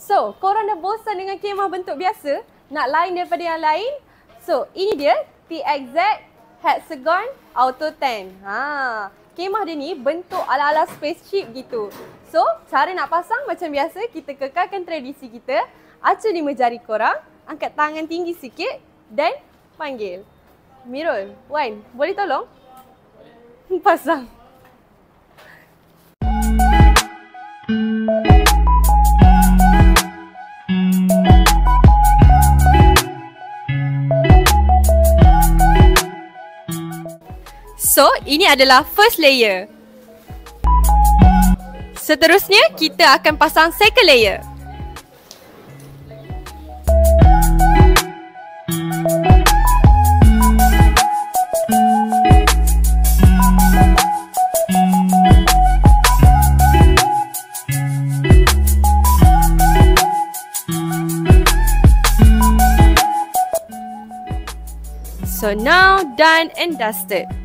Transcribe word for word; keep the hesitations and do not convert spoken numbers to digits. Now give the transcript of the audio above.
So, korang dah bosan dengan khemah bentuk biasa? Nak lain daripada yang lain? So, ini dia T X Z Hexagon Auto ten. Ha, khemah dia ni bentuk ala-ala spaceship gitu. So, cara nak pasang macam biasa, kita kekalkan tradisi kita. Acur lima jari korang, angkat tangan tinggi sikit dan panggil. Mirul, Wan, boleh tolong? Pasang. So, ini adalah first layer. Seterusnya, kita akan pasang second layer. So now done and dusted.